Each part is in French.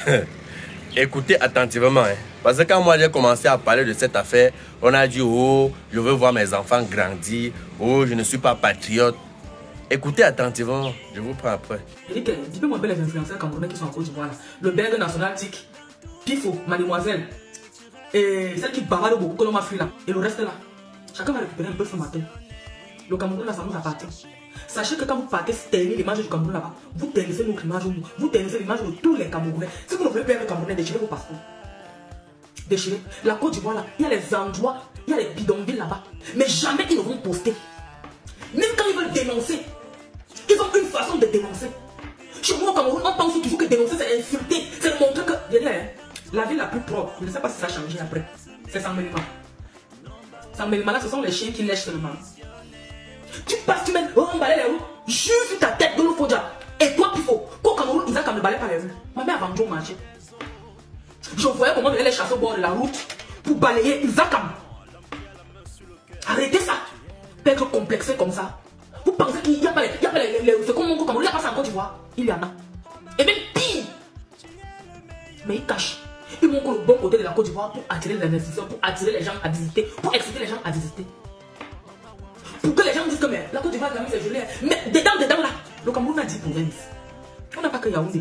Écoutez attentivement, hein. Parce que quand moi j'ai commencé à parler de cette affaire, on a dit, oh, je veux voir mes enfants grandir, oh, je ne suis pas patriote. Écoutez attentivement, je vous prends après. Dis-moi un peu les influenceurs camerounais qui sont en Côte d'Ivoire. Le Berg National Tic, Pifo, Mademoiselle, et celle qui bavarde beaucoup, que l'on m'a fui là, et le reste là. Chacun va récupérer un peu ce matin. Le Cameroun là, ça nous appartient. Sachez que quand vous partez ternir l'image du Cameroun là-bas, vous ternissez notre image, vous ternissez l'image de tous les Camerounais. Si vous ne voulez plus être Camerounais, déchirez vos passeports. Déchirez. La Côte d'Ivoire là, il y a les endroits, il y a les bidonvilles là-bas. Mais jamais ils ne vont poster. Même quand ils veulent dénoncer, ils ont une façon de dénoncer. Chez moi au Cameroun, on pense toujours que dénoncer c'est insulter, c'est montrer que. La ville la plus propre, je ne sais pas si ça a changé après, c'est Saint-Mélima. Saint-Mélima là, ce sont les chiens qui lèchent seulement. Tu passes, tu mets remballer les roues, juste sur ta tête de l'Oufodja. Et toi, Pifo, qu'au Cameroun, ils ont quand même balayé par les rues. Ma mère a vendu au marché. Je voyais comment on allait les chasser au bord de la route pour balayer Isakam. Arrêtez ça. Être complexé comme ça. Vous pensez qu'il n'y a pas les. C'est comme mon Cameroun, il n'y a pas ça en Côte d'Ivoire. Il y en a. Et même pire. Mais ils cachent. Ils montrent le bon côté de la Côte d'Ivoire pour attirer les investisseurs, pour attirer les gens à visiter, pour exciter les gens à visiter. Pour que les gens disent que mais, la Côte d'Ivoire c'est joli. Mais dedans là, le Cameroun a 10 provinces. On n'a pas que Yaoundé.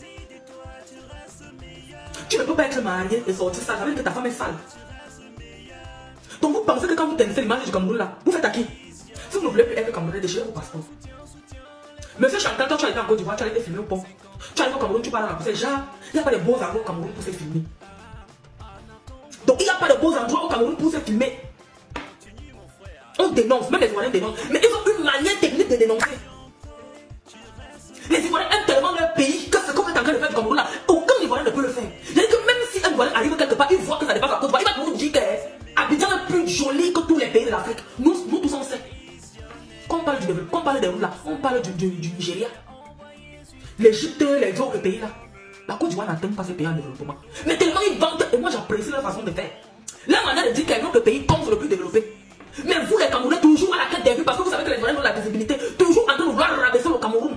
Tu ne peux pas être marié et sortir ça, ça veut dire que ta femme est sale. Donc vous pensez que quand vous ternissez l'image du Cameroun là, vous faites à qui? Si vous ne voulez plus être Camerounais, déchirez vos passeports. Monsieur Chantal, quand tu as été en Côte d'Ivoire, tu as été filmé au pont. Tu arrives au Cameroun, tu parles dans la poussière. Genre, il n'y a pas de beaux endroits au Cameroun pour se filmer. Donc il n'y a pas de beaux endroits au Cameroun pour se filmer. On dénonce, même les Ivoiriens dénoncent. Mais ils ont une manière technique de dénoncer. Les Ivoiriens aiment tellement leur pays que ce qu'on est en train de faire du Cameroun là, aucun Ivoirien ne peut le faire. C'est-à-dire que même si un Ivoirien arrive quelque part, il voit que ça dépasse la Côte d'Ivoire, il va nous dire que Abidjan est plus joli que tous les pays de l'Afrique. Nous tous on sait. Quand on parle du développement, quand on parle des routes là, on parle du Nigeria. L'Égypte, les autres pays là. La Côte d'Ivoire n'atteint pas ces pays en développement. Mais tellement ils vantent, et moi j'apprécie leur façon de faire. La manière de dire qu'un autre pays comme le plus développé. Mais vous les Camerounais toujours à la quête des vues parce que vous savez que les Ivoiriens ont la visibilité, toujours en train de vouloir rabaisser le Cameroun.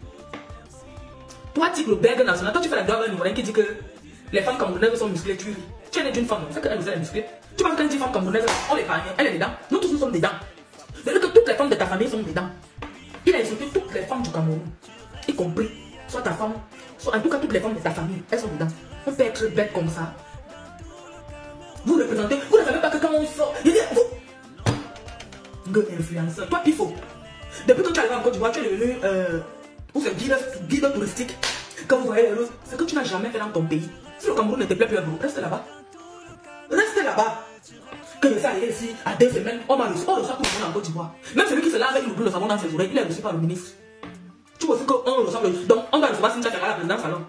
Toi tu le Berg National, toi tu fais la gueule à un Ivoirien qui dit que les femmes camerounaises sont musclées, tu ris. Tu es né d'une femme, c'est qu'elle est musclée. Tu penses qu'elle dit femme camerounaise, on les parle, elle est dedans. Nous tous nous sommes dedans. C'est-à-dire que toutes les femmes de ta famille sont dedans. Il a insulté toutes les femmes du Cameroun, y compris soit ta femme, soit en tout cas toutes les femmes de ta famille, elles sont dedans. On peut être bête comme ça. Vous représentez, vous ne savez pas que quand on sort, il dit vous. Influenceur, toi Pifo. Depuis que tu es arrivé en Côte d'Ivoire, tu es devenu guide touristique. Quand vous voyez les rues, c'est que tu n'as jamais fait dans ton pays. Si le Cameroun ne te plaît plus, reste là-bas. Reste là-bas. Quand je suis arrivé ici, à 2 semaines, on m'a reçu. On reçoit tout le monde en Côte d'Ivoire. Même celui qui se lave avec le savon dans ses oreilles, il est reçu par le ministre. Tu vois aussi qu'on reçoit le. Donc, on va recevoir Cynthia Ferrara, la présidente salon.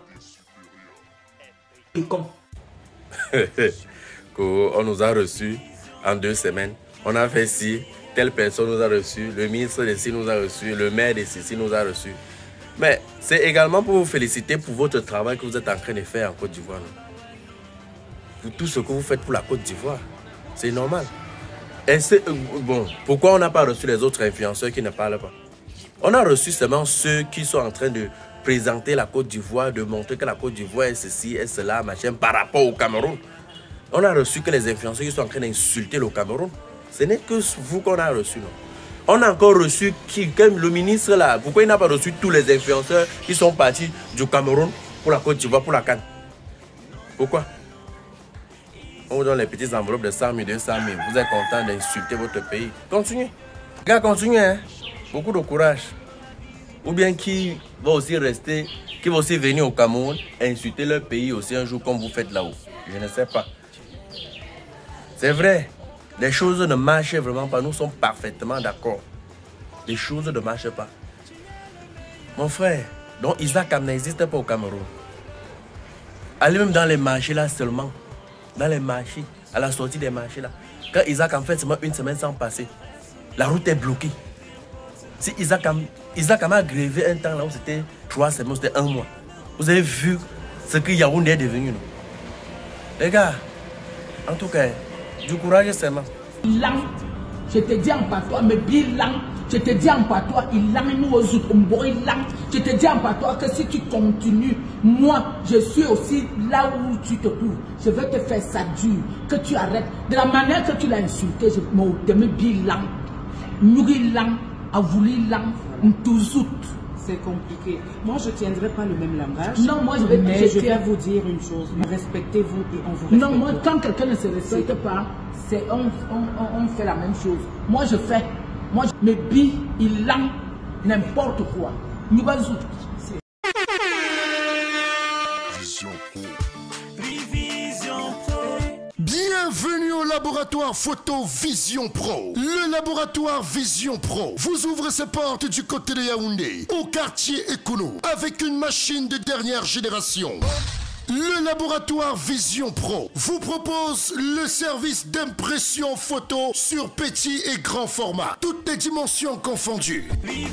Pécon. On nous a reçus en 2 semaines. On a fait ci, telle personne nous a reçus, le ministre de ci nous a reçus, le maire de ci nous a reçus. Mais c'est également pour vous féliciter pour votre travail que vous êtes en train de faire en Côte d'Ivoire. Pour tout ce que vous faites pour la Côte d'Ivoire. C'est normal. Et bon, pourquoi on n'a pas reçu les autres influenceurs qui ne parlent pas? On a reçu seulement ceux qui sont en train de présenter la Côte d'Ivoire, de montrer que la Côte d'Ivoire est ceci, est cela, machin, par rapport au Cameroun. On a reçu que les influenceurs qui sont en train d'insulter le Cameroun. Ce n'est que vous qu'on a reçu, non? On a encore reçu qui, comme le ministre là. Pourquoi il n'a pas reçu tous les influenceurs qui sont partis du Cameroun pour la Côte d'Ivoire, pour la CAN? Pourquoi? On vous donne les petites enveloppes de 100 000, 200 000. Vous êtes content d'insulter votre pays. Continuez. Gars, continuez. Hein? Beaucoup de courage. Ou bien qui va aussi rester, qui va aussi venir au Cameroun et insulter leur pays aussi un jour comme vous faites là-haut. Je ne sais pas. C'est vrai. Les choses ne marchent vraiment pas. Nous sommes parfaitement d'accord. Les choses ne marchent pas. Mon frère, donc Isaac n'existe pas au Cameroun. Allez même dans les marchés là seulement. Dans les marchés, à la sortie des marchés là. Quand Isaac en fait seulement 1 semaine sans passer, la route est bloquée. Si Isaac a grévé un temps là où c'était 3 semaines, c'était 1 mois. Vous avez vu ce que Yaoundé est devenu. Non? Les gars, en tout cas, du courage seulement. Bilan, je te dis en patois, mais bilan. Je te dis en patois, je te dis en patois que si tu continues, moi, je suis aussi là où tu te trouves. Je vais te faire ça dur, que tu arrêtes. De la manière que tu l'as insulté, je me bilan. Nous a voulu toujours. C'est compliqué. Moi, je ne tiendrai pas le même langage. Non, moi, je vais vous dire une chose. Respectez-vous et on vous respecte. Non, moi, quand quelqu'un ne se respecte pas, on fait la même chose. Moi, je fais. Moi, je me bille, il lance n'importe quoi. Nous allons Bienvenue au laboratoire photo Vision Pro. Le laboratoire Vision Pro vous ouvre ses portes du côté de Yaoundé, au quartier Ekono, avec une machine de dernière génération. Le laboratoire Vision Pro vous propose le service d'impression photo sur petit et grand format, toutes les dimensions confondues.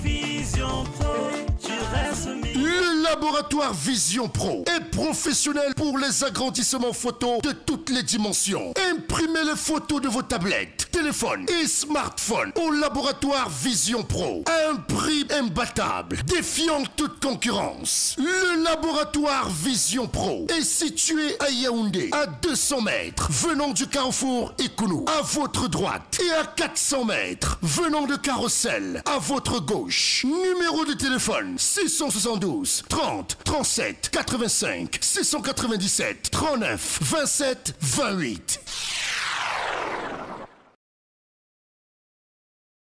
Le laboratoire Vision Pro est professionnel pour les agrandissements photos de toutes les dimensions. Imprimez les photos de vos tablettes, téléphones et smartphones au laboratoire Vision Pro à un prix imbattable, défiant toute concurrence. Le laboratoire Vision Pro est situé à Yaoundé, à 200 mètres, venant du carrefour Ekounou, à votre droite, et à 400 mètres, venant de Carrousel, à votre gauche. Numéro de téléphone 672 30 37 85 697 39 27 28.